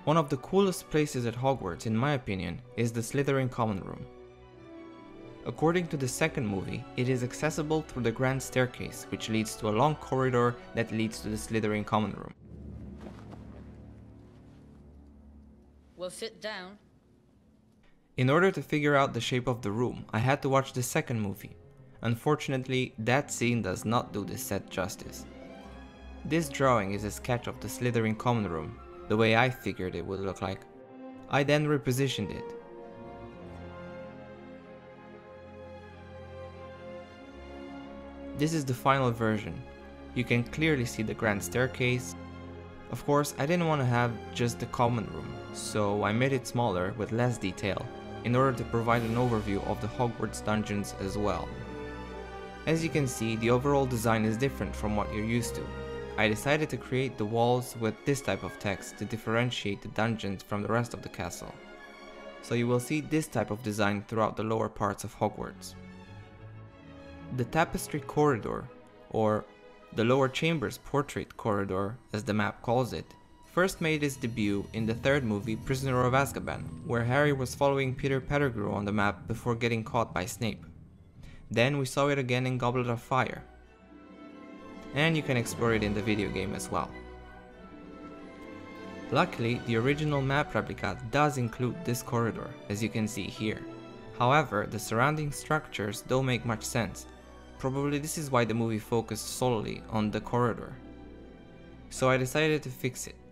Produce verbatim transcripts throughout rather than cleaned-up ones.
One of the coolest places at Hogwarts, in my opinion, is the Slytherin Common Room. According to the second movie, it is accessible through the Grand Staircase, which leads to a long corridor that leads to the Slytherin Common Room. Well, sit down. In order to figure out the shape of the room, I had to watch the second movie. Unfortunately, that scene does not do this set justice. This drawing is a sketch of the Slytherin Common Room, the way I figured it would look like. I then repositioned it. This is the final version. You can clearly see the Grand Staircase. Of course, I didn't want to have just the Common Room, so I made it smaller with less detail, in order to provide an overview of the Hogwarts dungeons as well. As you can see, the overall design is different from what you're used to. I decided to create the walls with this type of text to differentiate the dungeons from the rest of the castle. So you will see this type of design throughout the lower parts of Hogwarts. The Tapestry Corridor, or the Lower Chambers Portrait Corridor as the map calls it, first made its debut in the third movie Prisoner of Azkaban, where Harry was following Peter Pettigrew on the map before getting caught by Snape. Then we saw it again in Goblet of Fire. And you can explore it in the video game as well. Luckily, the original map replica does include this corridor, as you can see here. However, the surrounding structures don't make much sense. Probably this is why the movie focused solely on the corridor. So I decided to fix it.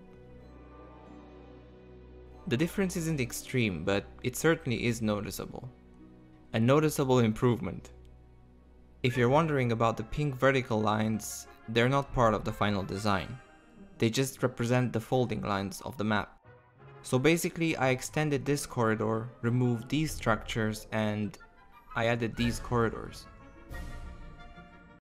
The difference isn't extreme, but it certainly is noticeable. A noticeable improvement. If you're wondering about the pink vertical lines, they're not part of the final design. They just represent the folding lines of the map. So basically, I extended this corridor, removed these structures, and I added these corridors.